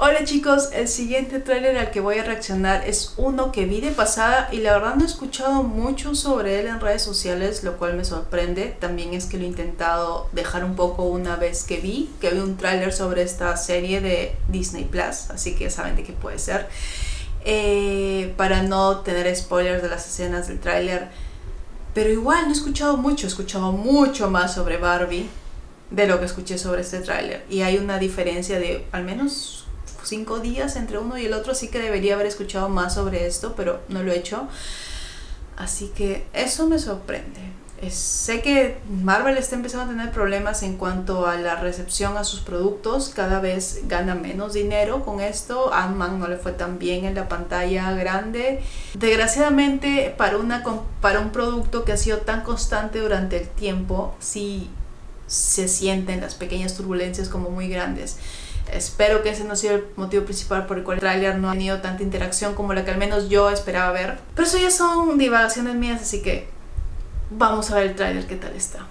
Hola chicos, el siguiente tráiler al que voy a reaccionar es uno que vi de pasada y la verdad no he escuchado mucho sobre él en redes sociales, lo cual me sorprende. También es que lo he intentado dejar un poco una vez que vi un tráiler sobre esta serie de Disney Plus, así que ya saben de qué puede ser. Para no tener spoilers de las escenas del tráiler, pero igual no he escuchado mucho más sobre Barbie de lo que escuché sobre este tráiler, y hay una diferencia de al menos 5 días entre uno y el otro, así que debería haber escuchado más sobre esto, pero no lo he hecho, así que eso me sorprende. Sé que Marvel está empezando a tener problemas en cuanto a la recepción a sus productos, cada vez gana menos dinero con esto. Ant-Man no le fue tan bien en la pantalla grande, desgraciadamente. Para un producto que ha sido tan constante durante el tiempo, sí se sienten las pequeñas turbulencias como muy grandes. Espero que ese no sea el motivo principal por el cual el tráiler no ha tenido tanta interacción como la que al menos yo esperaba ver. Pero eso ya son divagaciones mías, así que vamos a ver el tráiler qué tal está.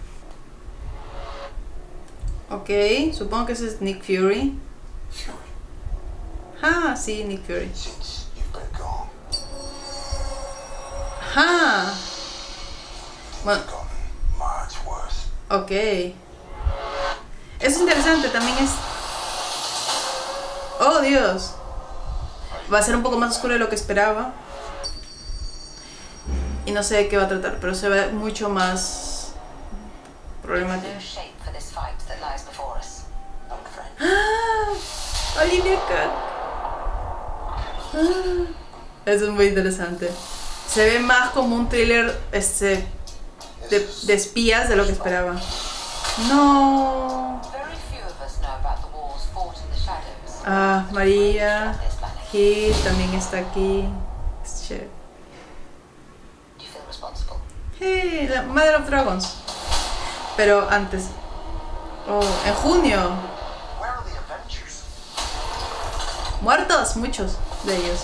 Ok, supongo que ese es Nick Fury. Ah, sí, Nick Fury. Ajá. Bueno. Ok. Es interesante, también es... Oh, Dios. Va a ser un poco más oscuro de lo que esperaba. Y no sé de qué va a tratar, pero se ve mucho más problemático. ¡Ah! Olivia Cooke. ¡Ah! Eso es muy interesante. Se ve más como un thriller de espías de lo que esperaba. No. Ah, María Hill también está aquí. Hey, la Mother of Dragons. Pero antes. Oh, en junio. Muertos, muchos de ellos.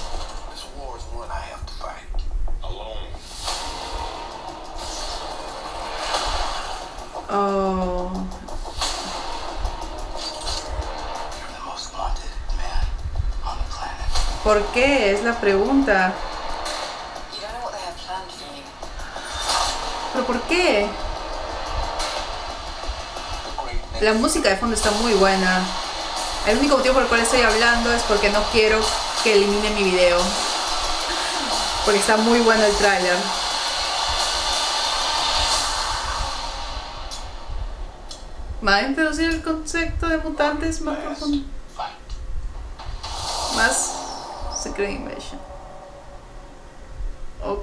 Oh. ¿Por qué? Es la pregunta. ¿Pero por qué? La música de fondo está muy buena. El único motivo por el cual estoy hablando es porque no quiero que elimine mi video, porque está muy bueno el tráiler. ¿Va a introducir el concepto de mutantes más profundo? Más Secret Invasion. Ok,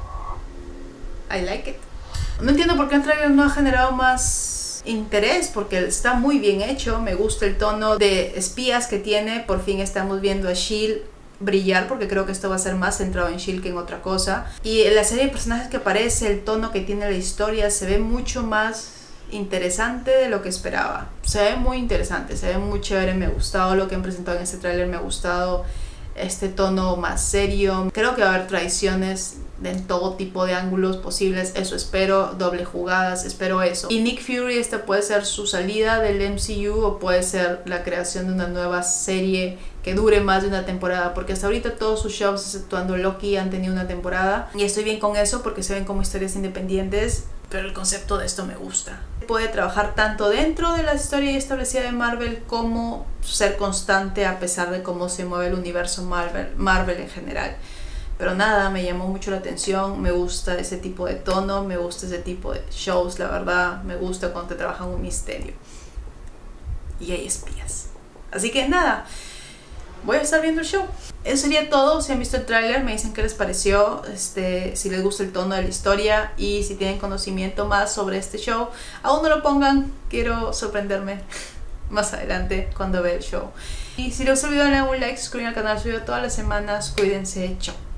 I like it. No entiendo por qué el trailer no ha generado más interés, porque está muy bien hecho. Me gusta el tono de espías que tiene. Por fin estamos viendo a S.H.I.E.L.D. brillar, porque creo que esto va a ser más centrado en S.H.I.E.L.D. que en otra cosa. Y en la serie de personajes que aparece, el tono que tiene la historia, se ve mucho más interesante de lo que esperaba. Se ve muy interesante, se ve muy chévere. Me ha gustado lo que han presentado en este tráiler, me ha gustado este tono más serio. Creo que va a haber traiciones en todo tipo de ángulos posibles, eso espero, doble jugadas, espero eso. Y Nick Fury, esta puede ser su salida del MCU o puede ser la creación de una nueva serie que dure más de una temporada, porque hasta ahorita todos sus shows, exceptuando Loki, han tenido una temporada, y estoy bien con eso porque se ven como historias independientes, pero el concepto de esto me gusta. Puede trabajar tanto dentro de la historia establecida de Marvel como ser constante a pesar de cómo se mueve el universo Marvel en general. Pero nada, me llamó mucho la atención, me gusta ese tipo de tono, me gusta ese tipo de shows, la verdad, me gusta cuando te trabajan un misterio y hay espías. Así que nada, voy a estar viendo el show. Eso sería todo. Si han visto el tráiler, me dicen qué les pareció, si les gusta el tono de la historia y si tienen conocimiento más sobre este show. Aún no lo pongan, quiero sorprenderme más adelante cuando vea el show. Y si les gustó el video, denle un like, suscríbanse al canal, subo todas las semanas. Cuídense, chao.